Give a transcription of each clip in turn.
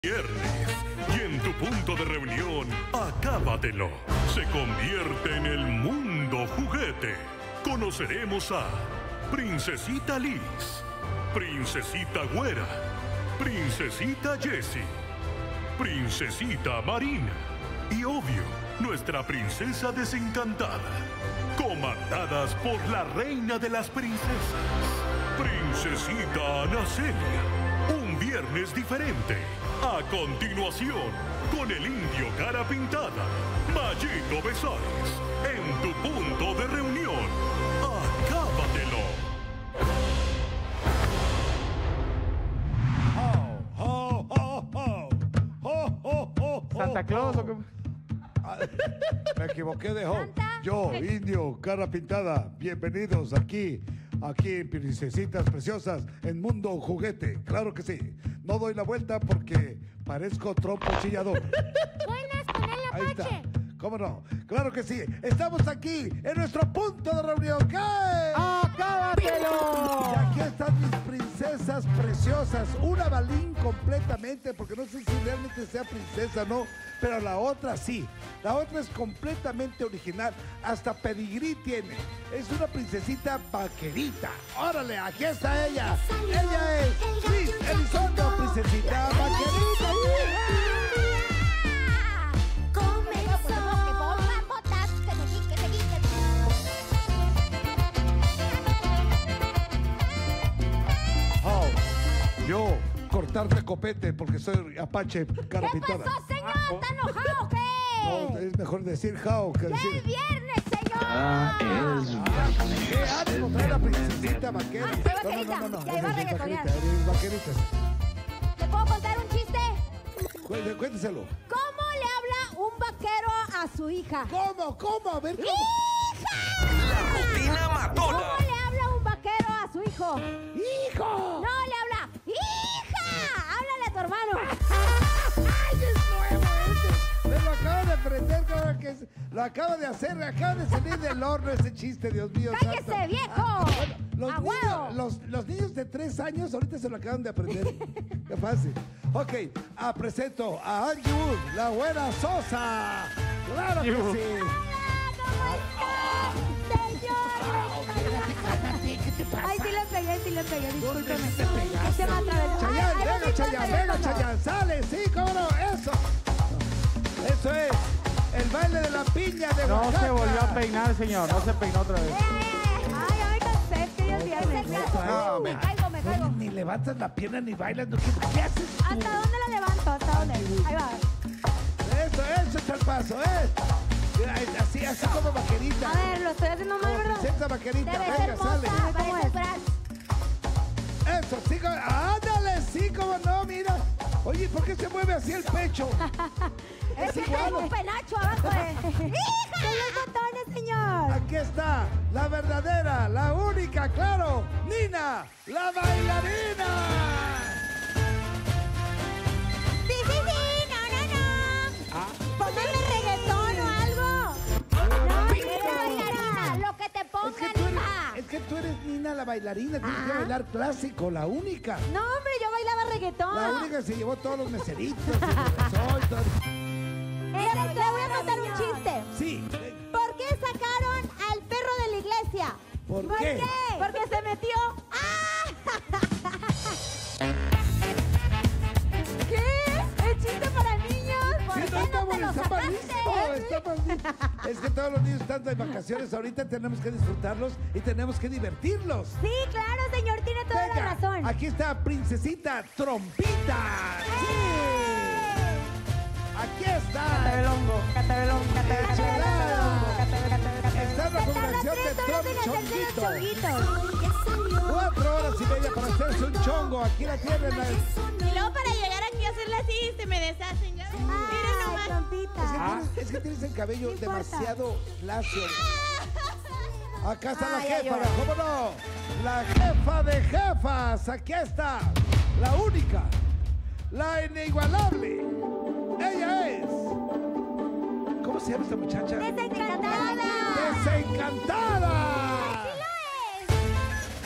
Viernes. Y en tu punto de reunión, acábatelo. Se convierte en el mundo juguete. Conoceremos a Princesita Liz, Princesita Güera, Princesita Jessie, Princesita Marina y, obvio, nuestra princesa desencantada. Comandadas por la reina de las princesas, Princesita Ana Celia. Un viernes diferente. A continuación, con el indio cara pintada, Mayito Besares, en tu punto de reunión. Acábatelo. ¡Ho, ho, ho, ho! ¡Ho, ho, ho, ho! ¿Santa Claus o qué? Me equivoqué de ho. Santa. Yo, indio, cara pintada. Bienvenidos aquí en Princesitas Preciosas, en Mundo Juguete. Claro que sí. No doy la vuelta porque parezco trompo chillador. Buenas con el Ahí está. Apache. ¿Cómo no? Claro que sí. Estamos aquí en nuestro punto de reunión. ¿Qué? ¡Acábatelo! Y aquí están mis princesas preciosas. Una Balín completamente, porque no sé si realmente sea princesa, ¿no? Pero la otra sí. La otra es completamente original. Hasta pedigrí tiene. Es una princesita vaquerita. ¡Órale! Aquí está ella. Ella es Liz Elizondo, princesita vaquerita. Comenzó. Que pongan botas, que seguí, que seguí, que Oh, yo cortarte copete porque soy Apache cara ¿Qué pintada. pasó, señor? ¿Está enojado o qué? No, es mejor decir how que ¡Ya es decir. viernes, señor! ¿Qué ánimo trae la princesita vaquera? Ah, soy vaquerita, que ahí va a esa es reggaetonear. vaquerita, eres vaquerita. ¿Te puedo contar un chiste? Cuénteselo. ¿Cómo le habla un vaquero a su hija? ¿Cómo? A ver, ¿cómo? ¡Hija! Rutina matona. ¿Cómo le habla un vaquero a su hijo? ¡Hijo! No, le habla ¡hija! Háblale a tu hermano. ¡Ay, es nuevo ese! Me lo acabo de aprender, cabrón, lo acabo de hacer, acaba de salir del horno ese chiste, Dios mío. ¡Cállese, santo. viejo! Bueno, ¡Aguado! los niños de 3 años ahorita se lo acaban de aprender. Qué fácil. Ok, presento a Angie Wood, la buena Sosa. ¡Claro que Angie sí! Ay, sí le pegué, ¿Dónde discúlpeme. te pegaste? Es que me atravesó. Chayanne, Ay, venga, Chayanne, venga, Chayanne, sale, sí, cómo no, eso. Eso es, el baile de la piña de No Oaxaca. se volvió a peinar, señor. No se peinó otra vez. Ay, ya me cansé, es que ya es viernes. No, Me caigo, me caigo. Ni levantas la pierna ni bailas, ¿qué haces tú? ¿Hasta dónde la levanto? ¿Hasta dónde? Ahí va. Eso echa el paso, Mira, así como vaquerita. A ver, lo estoy haciendo mal, Como ¿verdad? princesa vaquerita, Debe venga, ser sale. moza, ¿cómo es? Eso, sí, ándale, sí, como no, mira. Oye, ¿por qué se mueve así el pecho? Es que tengo un penacho abajo de... ¡Hija! ¡Son los botones, señor! Aquí está, la verdadera, la única, claro, Nina, la bailarina. ¡Sí, no! ¡Ponle reggaetón o algo! ¡No, eres bailarina! ¡Lo que te pongan, hija! Es que tú eres Nina, la bailarina, tienes que bailar clásico, la única. No, hombre, yo bailaba reggaetón. La única que se llevó todos los meseritos, el sol, todo. Le voy a contar un chiste. Sí. ¿Por qué sacaron al perro de la iglesia? ¿Por qué? Porque se metió. ¡Ah! ¿Qué? ¿Es chiste para niños? ¿Por Sí, qué no, está no te lo está malísimo, sacaste? está malísimo. Es que todos los niños están de vacaciones ahorita, tenemos que disfrutarlos y tenemos que divertirlos. Sí, claro, señor, tiene toda la Venga, razón. aquí está Princesita Trompita. Sí. Aquí está. Catabelongo, catabelongo, Está la combinación de Tromp y Chonguito. 4 horas y media para hacerse un chongo. Aquí la tienen. Y luego para llegar aquí a hacerla así se me deshacen ya. Miren nomás. Trompita. Es que tienes el cabello No importa. demasiado lacio. Acá está la Ay, ay, jefa, ay. ¿cómo no? La jefa de jefas. Aquí está. La única. La inigualable. Ella es. ¿Cómo se llama esta muchacha? ¡Desencantada! ¡Desencantada!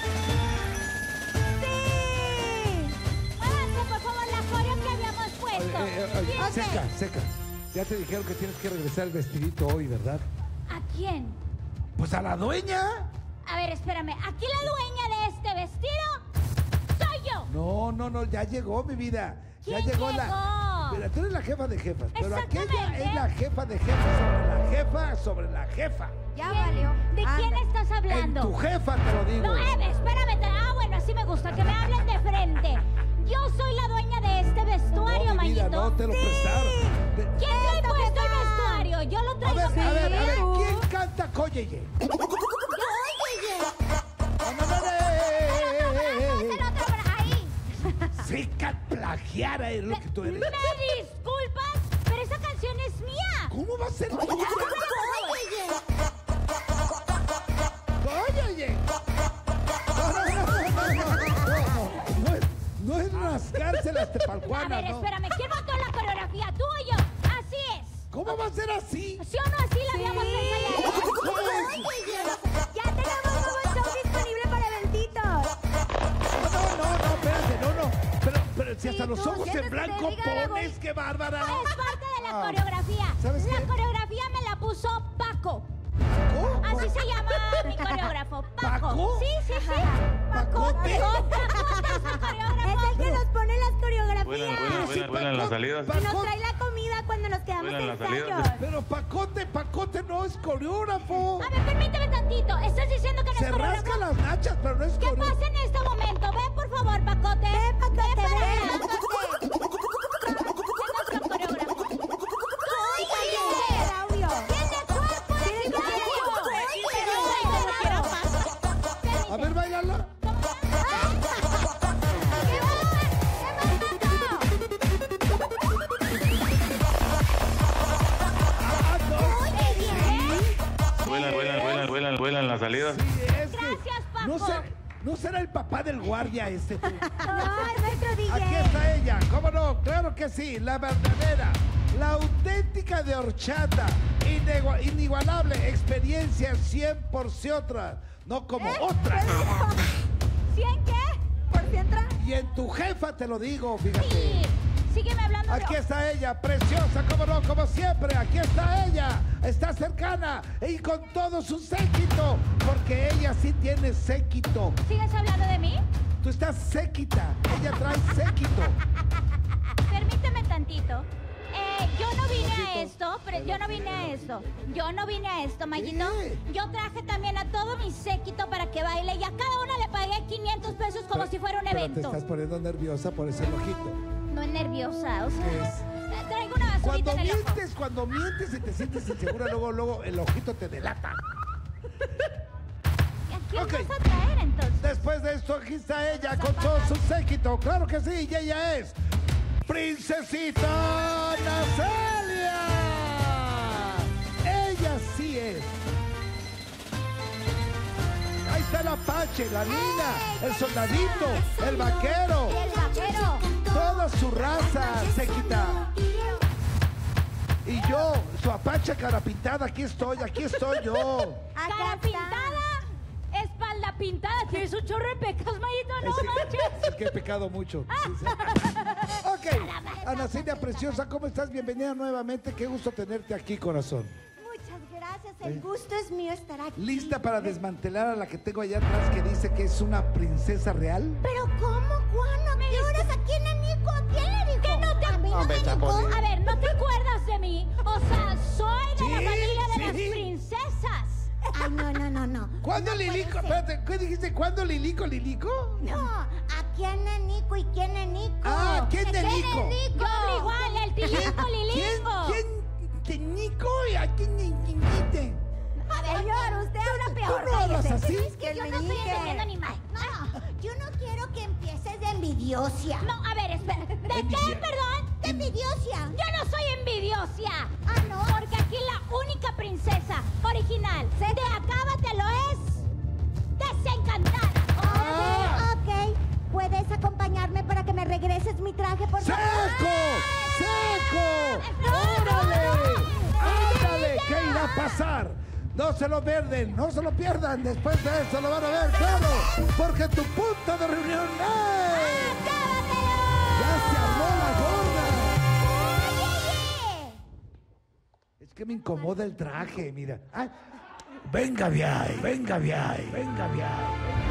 ¡Sí! ¡Muévanse, por favor, la coreo que habíamos puesto! Ok. Seca. Ya te dijeron que tienes que regresar el vestidito hoy, ¿verdad? ¿A quién? Pues a la dueña. A ver, espérame. Aquí la dueña de este vestido soy yo. No, ya llegó mi vida. Ya ¿Quién llegó llegó? Mira, tú eres la jefa de jefas, pero aquella Exactamente. es la jefa de jefas sobre la jefa sobre la jefa. Ya valió. ¿De quién estás En hablando? tu jefa te lo digo. No, espérame. Bueno, así me gusta, que me hablen de frente. Yo soy la dueña de este vestuario, mi vida, Mayito. no te lo prestaron. ¿Quién trae puesto el vestuario? Yo lo A traigo. ver, primero. ¿quién canta Coyeye? Oye, el otro por ahí. Seca, plagiara es lo que tú eres. ¿Me disculpas? Pero esa canción es mía. ¿Cómo va a ser tuya? Coyeye. No es rascarse las A tepalcuanas, ver, ¿no? espérame. ¿Quién montó la coreografía? ¿Tú o yo? Así es. ¿Cómo va a ser así? ¿Sí o no? Así la habíamos ensayado. Ya tenemos un nuevo show disponible para eventitos. No, espérate, no. Pero si hasta los tú, ojos en siéntate, blanco diga la pones, qué bárbara. Es parte de la Ah, coreografía. ¿sabes La qué? coreografía me la puso Paco. ¿Cómo? Así se llama mi coreógrafo. Paco. ¿Paco? Sí. ¿Pacote? Pacote es mi coreógrafo. Es el que nos pone las coreografías. Buenas las salidas. Y nos trae la comida cuando nos quedamos Buenas en las salidas. ensayos. Pero Pacote no es coreógrafo. A ver, permíteme tantito. ¿Estás diciendo que no Se es rasca coreógrafo? las nachas, pero no es ¿Qué coreógrafo. pasa en este momento? Ven, por favor, Pacote. Ven, Pacote, Ven para ven, acá. Pacote. Es nuestro coreógrafo. Oye, Claudio. Tiene cuerpo de sicario. A ver, bailala. Ah, no. Vuelan las salidas. Sí, es que Gracias, Paco. ¿No será el papá del guardia este? No, es nuestro DJ. Aquí está ella, ¿cómo no? Claro que sí, la verdadera, la auténtica de horchata, inigualable, experiencia 100% otra, no como otra. ¿100 qué? ¿Por si entra? Y en tu jefa te lo digo, fíjate. Sí. Sígueme hablando de... Aquí está ella, preciosa, como no, como siempre. Aquí está ella, está cercana y con todo su séquito, porque ella sí tiene séquito. ¿Sigues hablando de mí? Tú estás séquita, ella trae séquito. Permíteme tantito. Yo no vine a esto, Yo no vine a esto, Mayito. ¿Qué? Yo traje también a todo mi séquito para que baile y a cada una le pagué 500 pesos como si fuera un Pero evento. te estás poniendo nerviosa por ese ojito. No es nerviosa, o sea, ¿Qué es? traigo una basurita en el ojo. Cuando mientes y te sientes insegura, luego el ojito te delata. ¿Y a quién Ok. vas a traer entonces? Después de esto, aquí está ella con todo su séquito. Claro que sí, y ella es Princesita Nacelia. Ella sí es. Ahí está el Apache, la Nina, el soldadito, el vaquero. El vaquero. Toda su raza séquita. Y yo, su Apache cara pintada, aquí estoy yo. Cara pintada, espalda pintada. Tienes un chorro de pecas, Mayito, no manches. Es que he pecado mucho. Sí, sí. Ok, Ana Celia preciosa, ¿cómo estás? Bienvenida nuevamente. Qué gusto tenerte aquí, corazón. Muchas gracias. El gusto es mío estar aquí. ¿Lista para desmantelar a la que tengo allá atrás que dice que es una princesa real? ¿Pero cómo, Juan? ¿A qué horas? ¿A quién, Nico? ¿A quién le dijo? Que no te... ¿A mí no Hombre, me dijo? Chapulín. A ver, ¿no te acuerdas de mí? O sea, soy de la Sí, familia de sí. las princesas. Ay, no. ¿Cuándo No puede Lilico? ser. Espérate, ¿qué dijiste? ¿Cuándo Lilico? No, ¿a quién es Nico y quién es Nico? Ah, ¿quién de Nico? Yo hablo igual, el tilingo, lilingo. ¿Quién Nico? ¿Y a quién Niquite? A ver, señor, usted habla peor. ¿Tú no hablas cállese. así? Es que Yo no estoy entendiendo ni mal. No, yo no quiero que empieces de envidiosia. No, a ver, espera. ¿De qué, Envidia- perdón? De envidiosia. Yo no soy envidiosia. Ah, ¿no? Porque aquí la única princesa original de Acábatelo es desencantada. Ah. Ok, ¿puedes acompañarme para que me regreses mi traje, por favor? ¡Seco! ¡Órale! ¡Ándale! ¿Qué irá a pasar? No se lo pierden, no se lo pierdan. Después de eso lo van a ver, claro. Porque tu punto de reunión es... ¡Ya se armó la gorda! que me incomoda el traje, mira. Ay, venga, viay, venga, viay, venga, viay.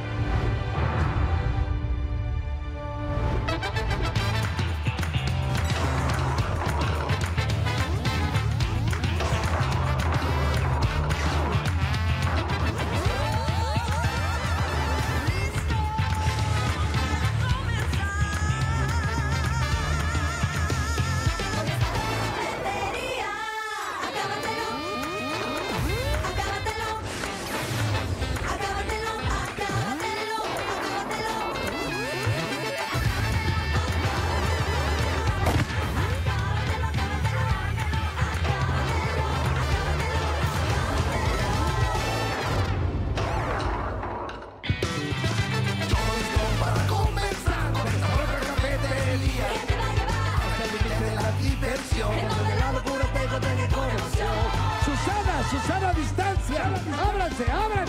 Susana, distancia. Ábranse.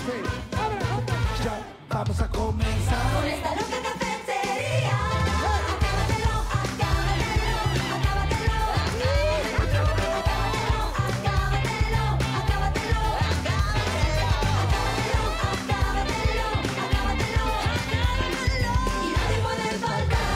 Ya vamos a comenzar. Con esta loca cafetería. Acábatelo. Y nadie puede faltar.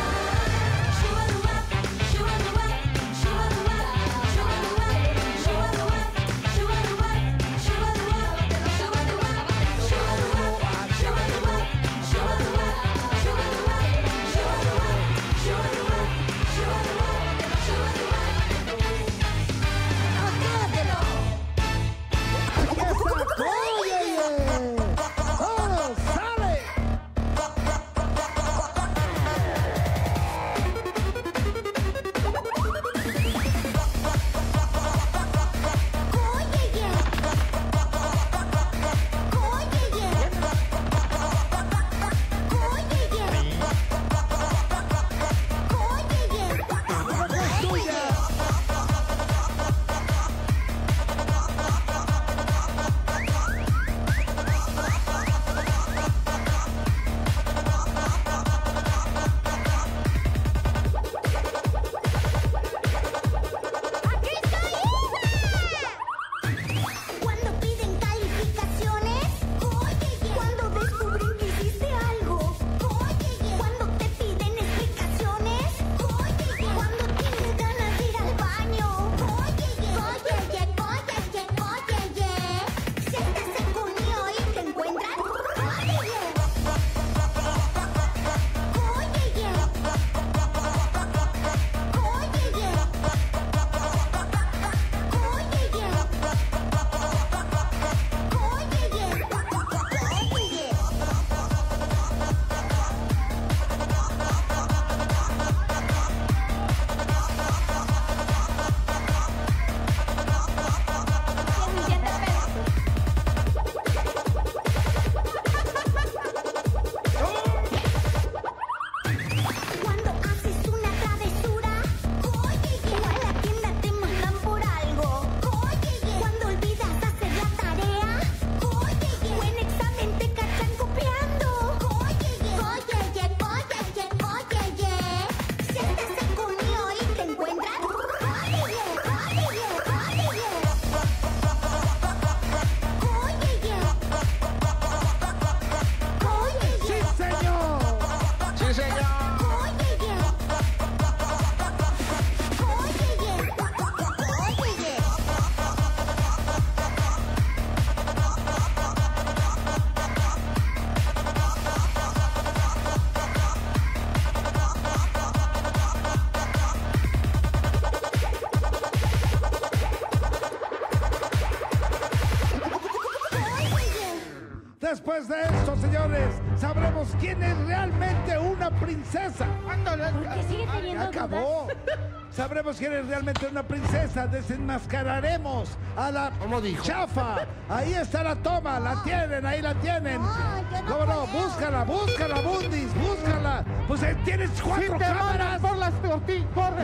Después de esto, señores, sabremos quién es realmente una princesa. Porque sigue teniendo Ya acabó. Sabremos quién es realmente una princesa. Desenmascararemos a la chafa. Ahí está la toma. La tienen, ahí la tienen. yo no ¿Cómo no? puedo. Búscala, Bundis, búscala. Pues tienes 4 cámaras. Por las tortillas, corre.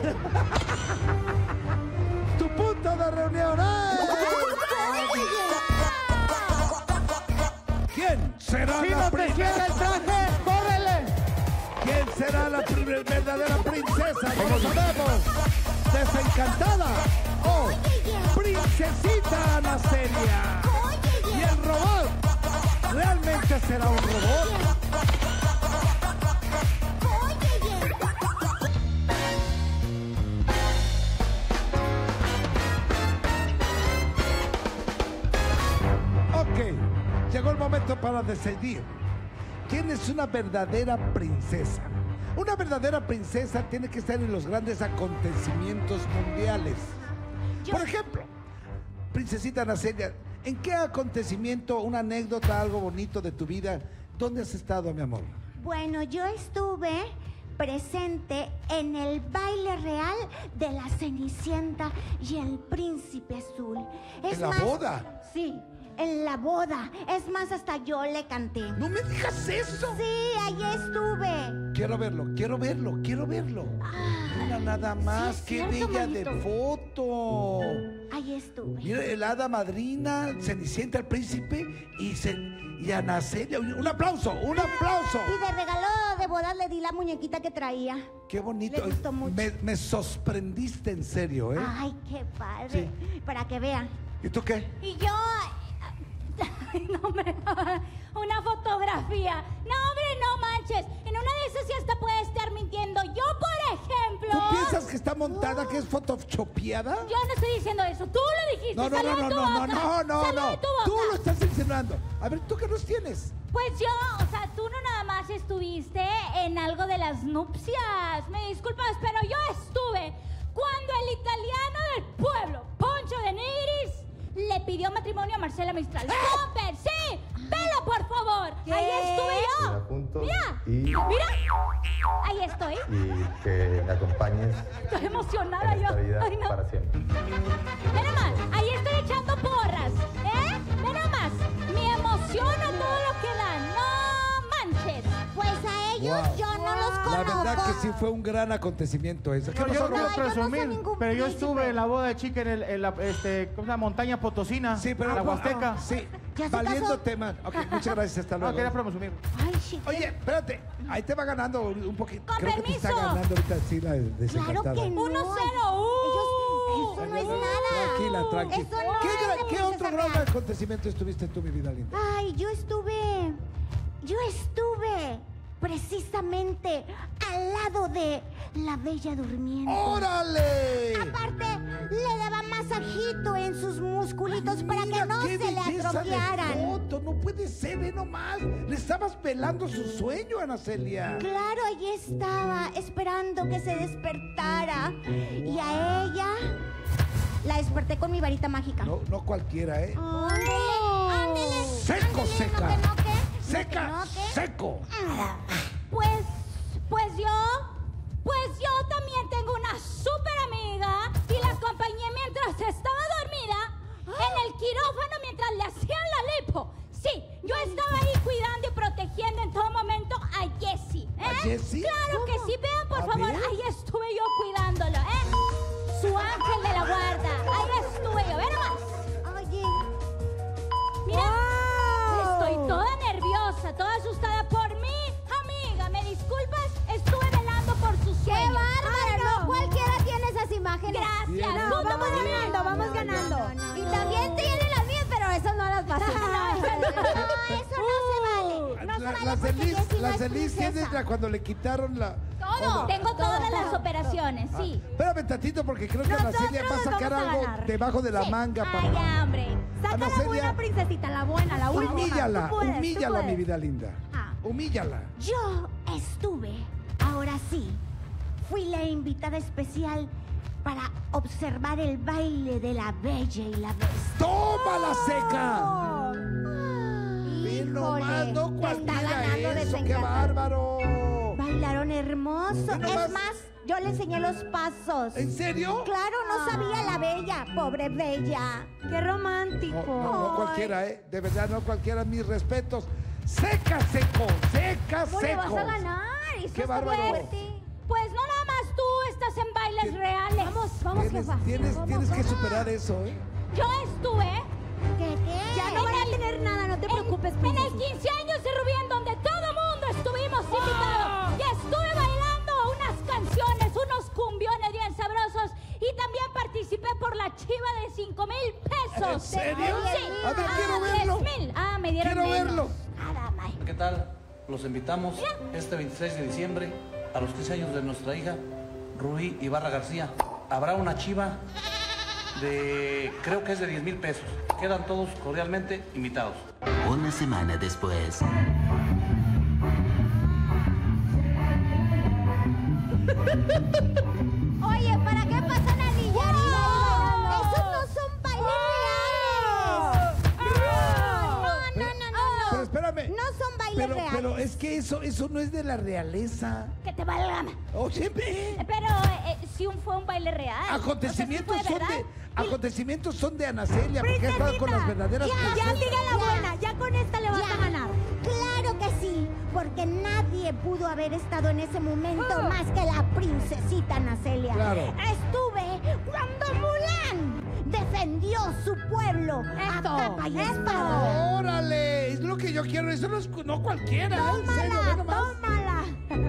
Tu punto de reunión. ¿Quién será Si la no te cierra el traje, córrele. ¿Quién será la verdadera princesa? No lo sabemos. ¿Desencantada o princesa? Princesita Ana Celia. Y el robot, ¿realmente será un robot? Ok, llegó el momento para decidir quién es una verdadera princesa. Una verdadera princesa tiene que estar en los grandes acontecimientos mundiales. Por ejemplo, Princesita Ana Celia, ¿en qué acontecimiento, una anécdota, algo bonito de tu vida, dónde has estado, mi amor? Bueno, yo estuve presente en el baile real de la Cenicienta y el Príncipe Azul. ¿En la boda? Sí, en la boda. Es más, hasta yo le canté. ¡No me digas eso! Sí, allí estuve. Quiero verlo, quiero verlo, quiero verlo. Mira nada más, sí, qué es cierto, bella de manito. foto. Allí estuve. Mira, el hada madrina, Cenicienta, el príncipe y Ana Celia. Un aplauso, un aplauso. Y de regalo de bodas le di la muñequita que traía. Qué bonito. Le gustó mucho. Me sorprendiste en serio, ¿eh? Ay, qué padre. Sí. Para que vean. ¿Y tú qué? Y yo... No, hombre, una fotografía. No, hombre, no manches. En una de esas sí hasta puede estar mintiendo. Yo, por ejemplo... ¿Tú piensas que está montada, que es photoshopeada? Yo no estoy diciendo eso. Tú lo dijiste. No, no, Salió no, de no, tu no, boca. no, no, Salió no. de tu boca. Tú lo estás insinuando. A ver, ¿tú qué nos tienes? Pues yo, o sea, tú no nada más estuviste en algo de las nupcias. Me disculpas, pero yo estuve cuando el italiano del pueblo, Poncho de Nigris, le pidió matrimonio a Marcela Mistral. ¡Súper! ¡Sí! ¡Velo, por favor! Ahí estuve yo. Mira, punto. Mira, Y, mira. Ahí estoy. y que me acompañes Estoy emocionada en esta yo. vida Ay, no. para siempre. Ve nomás, ahí estoy echando porras, ¿eh? Ve nomás, me emociona todo lo que dan, no manches. Pues a ellos Wow. yo no los conozco. La verdad que sí fue un gran acontecimiento eso. ¿Qué No, yo pasó, no quiero Robert? yo no soy presumir, ningún pero yo príncipe. estuve en la boda de chica en la ¿cómo se llama? Montaña Potosina, Sí, pero la Huasteca. Sí, ¿Ya se valiendo casó? tema. Ok, muchas gracias, hasta No, luego. quería presumir. Ay, chico. Oye, espérate, ahí te va ganando un poquito. Con Creo que te está permiso. ganando ahorita sí la Claro desencantada. que no. 1-0. Ellos, eso no es nada. Tranquila, tranquila. Eso no ¿Qué, es de ¿qué princesa otro gran real. acontecimiento estuviste tú, mi vida linda? Ay, yo estuve precisamente al lado de la Bella Durmiente. ¡Órale! Aparte, le daba masajito en sus musculitos para que Mira no qué se le belleza de atrofiaran. foto, no puede ser, ve nomás. Le estabas velando su sueño, Ana Celia. Claro, allí estaba, esperando que se despertara. Y a ella la desperté con mi varita mágica. No, no cualquiera, ¿eh? Ándele, ándele. Seco, ándele, seca. No, que no, que. Seca, No, que no, que. seco. Pues yo también tengo una súper amiga y la acompañé mientras estaba dormida en el quirófano mientras le hacían la lipo. Sí, yo estaba ahí cuidando y protegiendo en todo momento a Jessie. ¿Eh? ¿A Jessie? Claro que sí, vean por A favor, ver. ahí estuve yo cuidándolo, ¿eh? Su ángel de la guarda, ahí estuve yo, ve nomás. Oye, Mira, estoy toda nerviosa, toda asustada por mi amiga. ¿Me disculpas? Estuve velando por sus qué sueños. bárbaro. No cualquiera tiene esas imágenes. Gracias. Bien, bien. Junto vamos con ganando, vamos ganando. Y también tiene las mías, pero esas no las pasé. No, eso no se vale. No se vale Las de porque Liz, Jessie no las es de Liz princesa. tienes la cuando le quitaron la... Todo. Tengo todas las operaciones, sí. Espérame tantito porque creo que Ana Celia va a sacar vamos a algo ganar. debajo de la Sí. manga Ay, para... ya, hombre. Saca Ana la Celia, buena princesita, la buena, la última. Humíllala, Tú puedes, tú humíllala, mi puedes. vida linda. Ah. Humíllala. Yo estuve, ahora sí, fui la invitada especial para observar el baile de la Bella y la Bestia. ¡Tómala, seca! Ve Híjole, nomás, no te cualquiera está ganando eso, qué desencantada. bárbaro. Bailaron hermoso. Ve nomás. Es más, yo le enseñé los pasos. ¿En serio? Claro, no sabía la Bella, pobre Bella. Qué romántico. No cualquiera, ¿eh? De verdad, no cualquiera. Mis respetos. Seca, seco, seca, ¿Cómo seco. le vas a ganar? Eso Qué está bárbaro. fuerte. Pues no nada más tú estás en bailes ¿Qué? reales. Vamos, Tienes que superar eso, ¿eh? Yo estuve ¿Qué? Ya no van a tener nada, no te preocupes, en el 15 años de Rubí, en donde todo mundo estuvimos invitados. Y estuve bailando unas canciones, unos cumbiones bien sabrosos. Y también participé por la chiva de 5,000 pesos. pesos. ¿En serio? Sí. A ver, quiero verlo. 10,000. Me dieron Quiero menos. verlo. Nada, May. ¿Qué tal? Los invitamos este 26 de diciembre a los 15 años de nuestra hija, Rubí Ibarra García. Habrá una chiva creo que es de 10,000 pesos. Quedan todos cordialmente invitados. Una semana después. Oye, ¿para qué pasan a Nillarina? ¡Esos no son bailes reales! No. Pero espérame. No son bailes reales. Pero es que eso no es de la realeza. Que te valga. Oye, ve. Pero sí fue un baile real. Acontecimientos O sea, sí fue son de Ana Celia, porque ha estado con las verdaderas Ya, princesas. diga la buena. Ya con esta le vas a ganar. Claro que sí, porque nadie pudo haber estado en ese momento más que la princesita Ana Celia. Claro. Estuve cuando Mulan defendió su pueblo a capa y espada. ¡Órale! Es lo que yo quiero. Eso no cualquiera. En serio, ve nomás. ¡Tómala!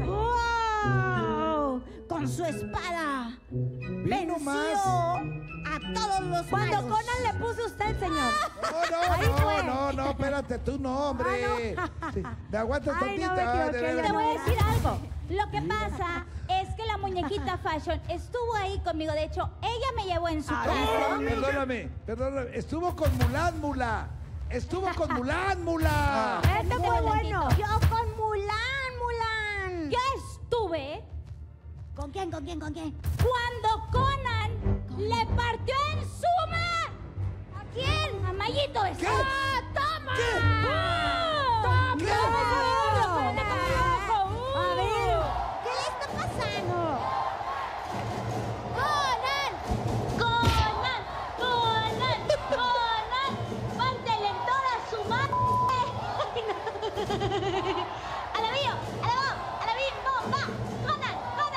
¡Wow! Con su espada venció nomás. a todos los Cuando malos. Conan le puso usted, señor. No, espérate, tú no, hombre. Sí, ¿me aguantas Ay, no, tantito? me equivoqué, De Te veras. voy a decir algo. Lo que pasa es que la muñequita Fashion estuvo ahí conmigo. De hecho, ella me llevó en su No, brazo. perdóname. Estuvo con Mulan, Mula. Estuvo con Mulan, Mula. Este fue bueno. Yo con Mulan. Yo estuve ¿Con quién? cuando Conan le partió en suma. ¿A quién? A Mayito. ¿Qué? ¡Toma! ¿Qué? ¡Toma! ¿Qué? A ver, ¿qué le está pasando? ¡Conan! ¡Pántele en toda su madre! ¡Alabío! ¡Bomba! ¡Conan!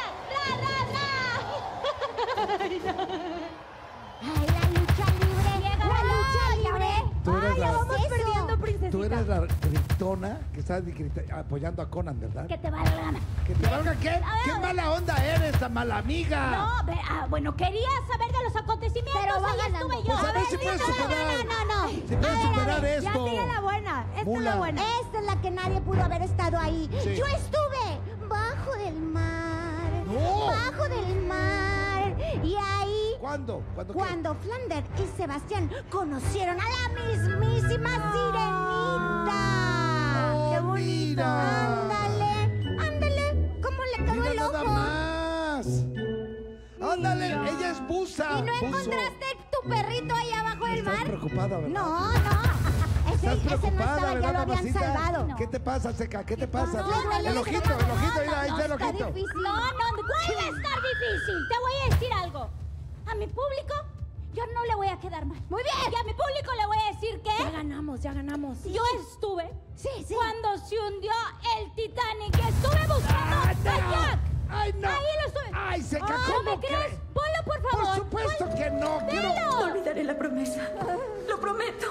Ay, la lucha libre. La lucha libre. Tú eras Ay, la- ya vamos perdiendo, princesita. Tú eres la gritona que estás apoyando a Conan, ¿verdad? ¡Que te valga! ¿Que te valga qué? ver. ¡Qué mala onda eres, tan mala amiga! No, bueno, quería saber de los acontecimientos. Pero va ahí ganando. estuve yo. Pues a ver si puedes superar. No. Si puedes superar Ya esto. diga la buena. Esta es Mula. la buena. Esta es la que nadie pudo haber estado ahí. Sí. Yo estuve bajo del mar. No. Bajo del mar. Y ahí, ¿Cuándo? ¿Cuándo qué? cuando Flander y Sebastián conocieron a la mismísima Sirenita. Oh, ¡Qué bonito! mira. Ándale. ¿Cómo le quedó Mira el nada ojo? más. Ándale, ella es buza. ¿Y no buzo. encontraste tu perrito ahí abajo del Estás mar? preocupada, ¿verdad? No. Estás Ese no preocupada, estaba, ya ¿verdad, lo habían mamacita? salvado. ¿Qué te pasa, Seca? ¿Qué te pasa? No, no, el ojito, mira, ahí está el está ojito. difícil. No, ¿cuál va a estar difícil? Te voy a decir algo. A mi público, yo no le voy a quedar mal. Muy bien. Y a mi público le voy a decir que Ya ganamos. yo estuve Sí. cuando se hundió el Titanic. Estuve buscando a Jack. ¡Ay, no! Ahí lo estuve. ¡Ay, Seca, ¿No cómo me crees? crees? Ponlo, por Por favor. supuesto que no. Quiero... Ponlo. olvidaré la promesa. Lo prometo.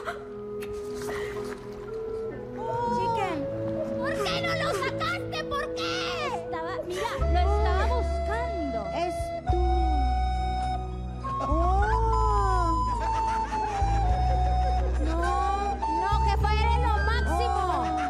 Chicken. ¿Por qué no lo sacaste? ¿Por qué? Mira, lo estaba buscando. Es tú. Oh. No, jefa, eres lo máximo.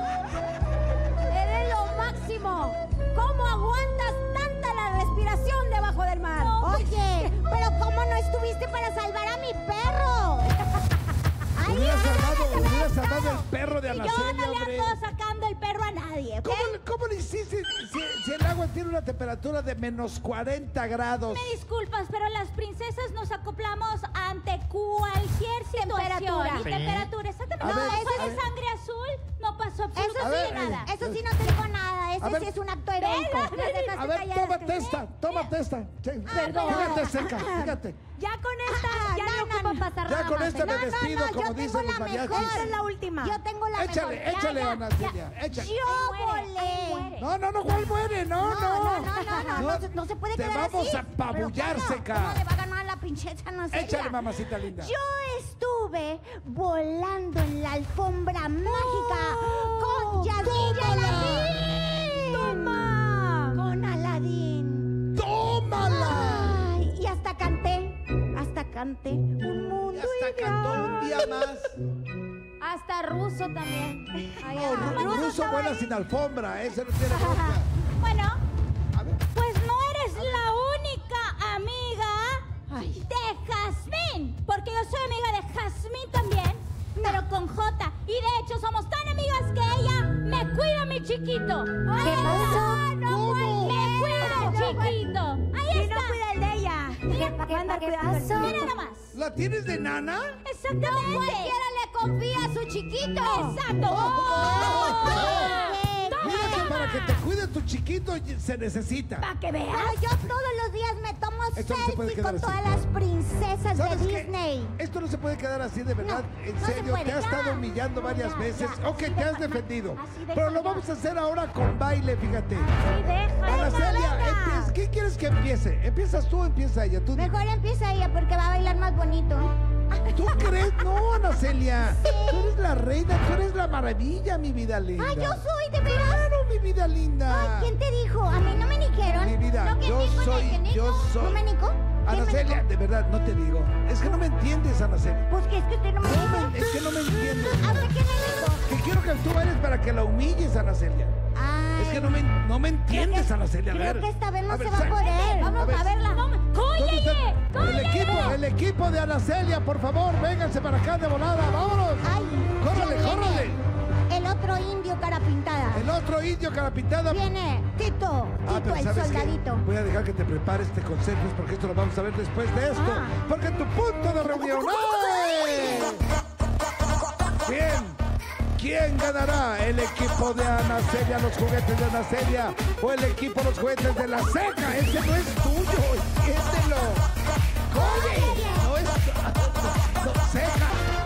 Eres lo máximo. ¿Cómo aguantas tanta la respiración debajo del mar? Oye, pero ¿cómo no estuviste para salvar a mi perro? Ay, Hubieras ya, salvado el perro de Ana Yo Celia, no le hombre. ando sacando el perro a nadie, ¿ok? ¿Cómo le hiciste si el agua tiene una temperatura de menos 40 grados? Me disculpas, pero las princesas nos acoplamos ante cualquier situación. Temperatura. Y temperatura, exactamente. A No ver, pasó a de ver. sangre azul, no pasó Eso absolutamente sí, nada. eso sí no te digo nada. Ese A ver. sí es un acto heroico. Las dejaste A ver, calladas, tómate esta. perdón. Fíjate, Seca, fíjate. Ya con esta, ya no ocupa pasar Ya nada con más, esta me ¿eh? despido, como yo dicen tengo los la mariachis. mejor. Esta es la última. Yo tengo la Échale, mejor. échale, Ya, Ana ya. Celia, échale. Yo Ahí muere. volé. No, ¿cuál muere? No. No se puede Te quedar vamos así. a apabullar, Pero, Seca. ¿cómo le va a ganar la princesa no sé? Échale, mamacita linda. Yo estuve volando en la alfombra mágica con Yasmín y Aladín. ¡Toma! Con Aladín. ¡Tómala! Ay, y hasta canté. cante un mundo Hasta cantó un día más. Hasta ruso también. Ay, No, ruso buena sin alfombra, ese no tiene boca. Bueno, A ver. pues no eres la única amiga de Jazmín, porque yo soy amiga de Jazmín también, pero con J. Y de hecho somos tan amigas que ella me cuida a mi chiquito. ¿Qué pasó? No, me cuida a mi chiquito. Ahí Y está. no cuida el de ella. ¿Qué pasó? Mira nomás. ¿La tienes de nana? Exactamente. Cualquiera le confía a su chiquito. Exacto. Mira que para que te cuide tu chiquito se necesita. Para que veas. Pero yo todos los días me tomo Esto no se puede selfies quedar con así. todas las princesas de ¿Sabes qué? Disney. Esto no se puede quedar así, de verdad. No, En no se serio, puede. te ha Ya. estado humillando varias Ya, veces. ya, Ok, así te has déjalo. defendido. Así Pero lo déjalo. vamos a hacer ahora con baile, fíjate. Sí, déjalo. Ana Celia, venga. ¿qué quieres que empiece? ¿Empiezas tú o empieza ella? Tú di. Mejor empieza ella porque va a bailar más bonito. ¿Tú crees? No, Ana Celia. Tú eres la reina, tú eres la maravilla, mi vida linda. ¡Ay, yo soy, de veras! Claro, mi vida linda. Ay, ¿quién te dijo? A mí no me dijeron. Mi vida, ¿No, quién yo dijo? soy- ¿Quién yo dijo? soy- ¿No me dijo? Ana ¿Quién me Celia, dijo? de verdad, no te digo. Es que no me entiendes, Ana Celia. Pues que es que usted no me dijo. Es que no me entiendes. ¿A usted quién me dijo? Que quiero que tú bailes para que la humilles, Ana Celia. Ay. Es que no me entiendes, Creo que- Ana Celia. A creo ver. que esta vez no ver, se va a sa- poder. Vamos ver, a verla. ¿dónde ¡Cóllele! está? El equipo de Ana Celia, por favor, vénganse para acá de volada. ¡Vámonos! Ay, ¡Córrele, ya viene córrele! El otro indio cara pintada. El otro indio cara pintada. Viene Tito, pero el ¿sabes qué? soldadito. Voy a dejar que te prepares este consejo porque esto lo vamos a ver después de esto. Ah. Porque en tu punto de reunión. ¡ay! Bien. ¿Quién ganará? ¿El equipo de Ana Celia, los juguetes de Ana Celia? ¿O el equipo de los juguetes de la Seca? Ese no es tuyo, entiéndelo. ¡Oye! No es... No, Seca.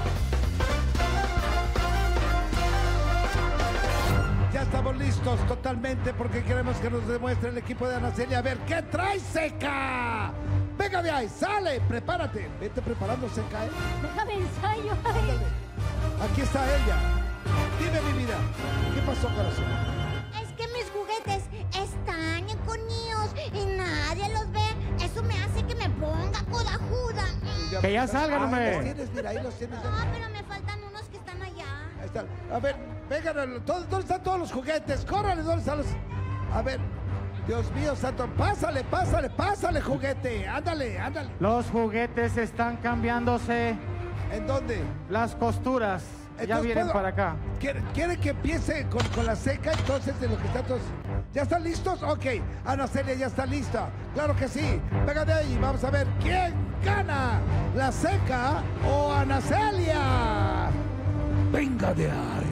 Ya estamos listos totalmente porque queremos que nos demuestre el equipo de Ana Celia. A ver, ¿qué trae Seca? Venga de ahí, sale, prepárate. Vete preparando, Seca, ¿eh? Déjame ensayo. Ay. Ándale. Aquí está ella. Dime, mi vida, ¿qué pasó, corazón? Es que mis juguetes están escondidos y nadie los ve. Eso me hace que me ponga codajuda. Que ya salgan, hombre. Ahí los tienes, mira, ahí los tienes. No, pero me faltan unos que están allá. Ahí están. A ver, vengan, ¿dónde están todos los juguetes? Córrale, ¿dónde están los...? A ver, Dios mío, santo, pásale, pásale, pásale, juguete. Ándale, ándale. Los juguetes están cambiándose ¿En dónde? las costuras. Ya Entonces, vienen ¿puedo- para acá. ¿Quiere que empiece con la Seca entonces de lo que está todos? ¿Ya están listos? Ok, Ana Celia ya está lista. Claro que sí. Venga de ahí, vamos a ver quién gana, la Seca o Ana Celia. Venga de ahí.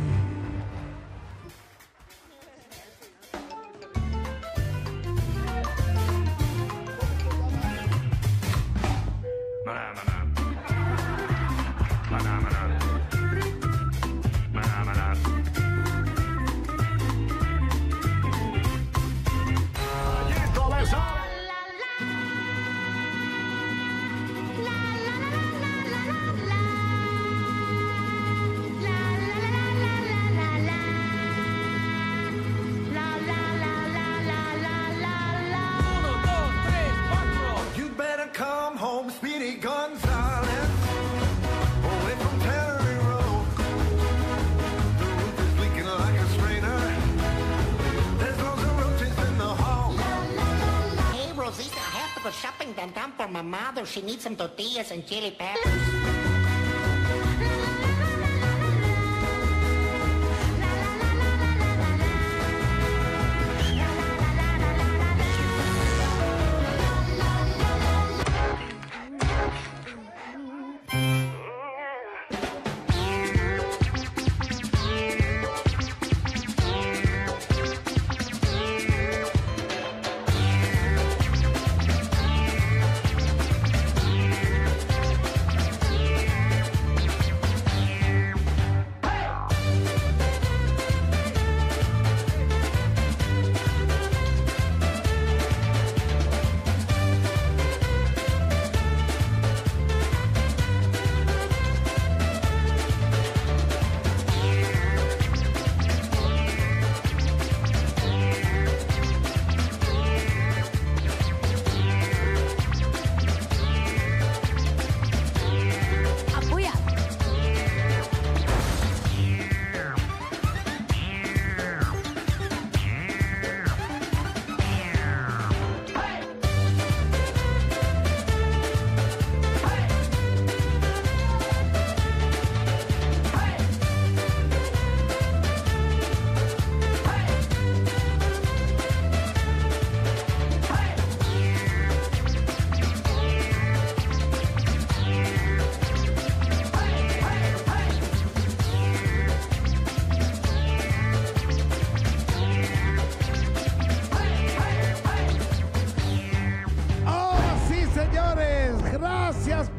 You better come home, Speedy Gonzales, away from Tannery Road. The roof is leaking like a strainer. There's lots of roaches in the hall. Hey, Rosita, I have to go shopping downtown for my mother. She needs some tortillas and chili peppers.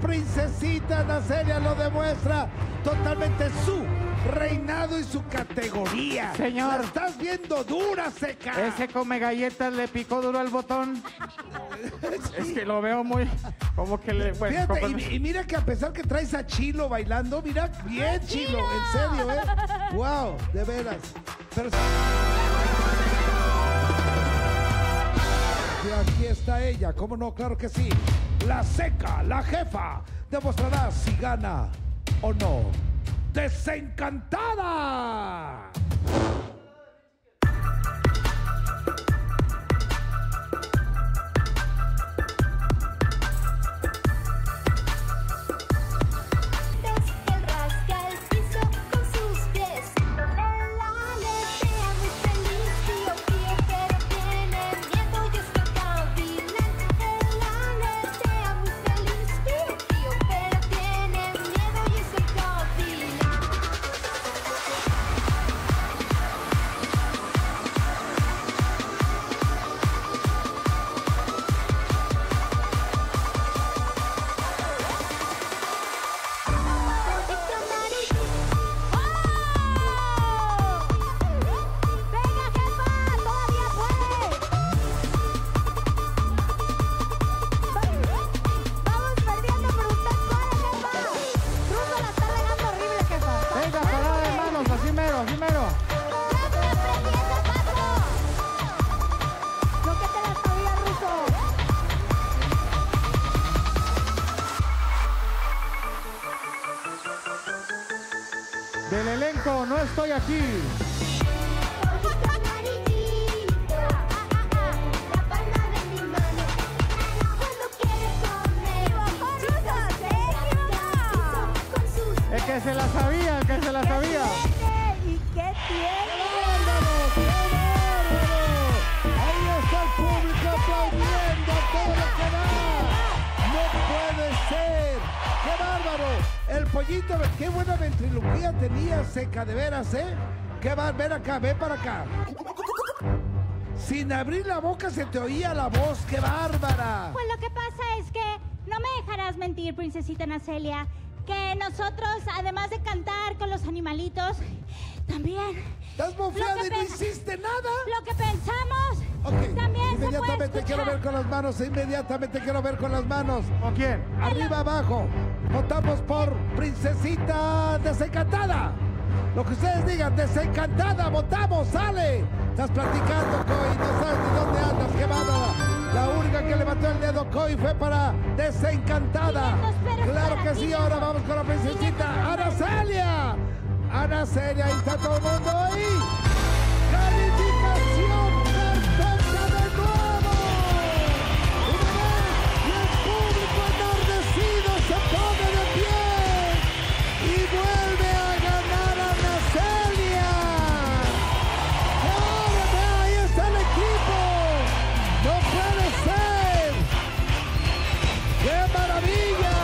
princesita Ana Celia lo demuestra totalmente su reinado y su categoría. Señor. La estás viendo dura, seca. Ese come galletas le picó duro al botón. Es que lo veo muy... Como que le... Bueno, fíjate, y mira que a pesar que traes a Chilo bailando, mira bien Chilo, en serio, wow, de veras. Pero... Y aquí está ella, ¿cómo no? Claro que sí. La seca, la jefa, demostrará si gana o no. ¡Desencantada! Del elenco, no estoy aquí. El que se la sabía, el que se la sabía. ¿Y qué tiene? Ahí está el público aplaudiendo todo lo que da. No puede ser. ¡Qué bárbaro! El pollito, qué buena ventriloquía tenía, seca, de veras, ¿eh? ¡Qué va! Ven acá, ven para acá. Sin abrir la boca se te oía la voz, ¡qué bárbara! Pues lo que pasa es que no me dejarás mentir, princesita Ana Celia, que nosotros, además de cantar con los animalitos, también... ¿Estás bofeada y no hiciste nada? Lo que pensamos, okay. También inmediatamente se quiero ver con las manos, inmediatamente quiero ver con las manos. ¿Con quién? Arriba, abajo. Votamos por Princesita Desencantada. Lo que ustedes digan, Desencantada, votamos, sale. Estás platicando, Coy, no sabes ni dónde andas, qué bárbara. La única que levantó el dedo, Coy, fue para Desencantada. Claro que sí, ahora vamos con la princesita Ana Celia. Ana Celia, ahí está todo el mundo ahí. Calificación perfecta de nuevo. Una vez y el público enardecido se pone de pie y vuelve a ganar Ana Celia. ¡Ahora ahí está el equipo! ¡No puede ser! ¡Qué maravilla!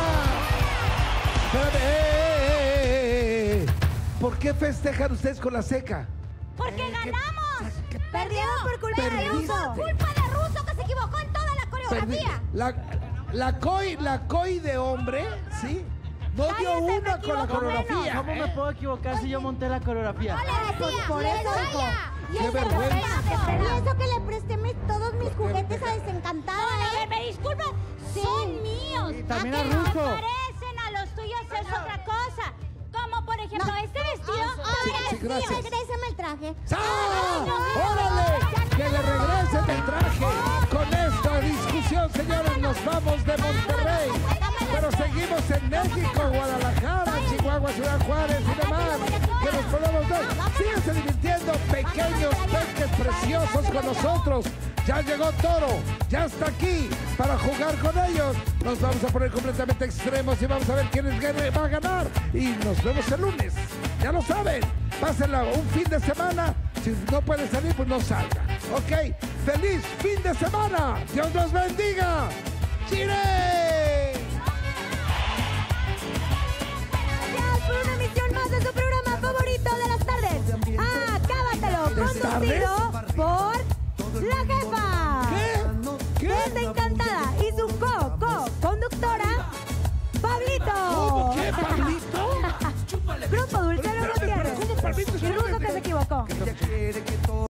¿Por qué festejan ustedes con la seca? ¡Porque ganamos! Perdimos por culpa de Ruso. ¡Culpa de Ruso que se equivocó en toda la coreografía! La Coy de hombre, ¿sí? No dio una con la coreografía. ¿Cómo me puedo equivocar si yo monté la coreografía? No le decía, por eso. ¡Qué vergüenza! Y eso que le presté todos mis juguetes a Desencantada. A ver, me disculpan, son míos. Y también a a que Ruso. no parecen a los tuyos es otra cosa. Como por ejemplo este vestido. Sí, gracias. Regrésame el traje. ¡Órale! ¡Que le regresen el traje! Con esta discusión, señores, nos vamos de Monterrey. Pero seguimos en México, Guadalajara, Chihuahua, Ciudad Juárez y demás. Que nos podemos ver. Síganse divirtiendo, pequeños peques preciosos con nosotros. Ya llegó Toro, ya está aquí para jugar con ellos. Nos vamos a poner completamente extremos y vamos a ver quién va a ganar. Y nos vemos el lunes. Ya lo saben. Pásenla un fin de semana. Si no puede salir, pues no salga. ¿Ok? ¡Feliz fin de semana! ¡Dios los bendiga! ¡Chire! Gracias por una emisión más de su programa favorito de las tardes. Acábatelo, conducido por la jefa. ¿Qué? Desencantada y su conductora, Pablo poquito.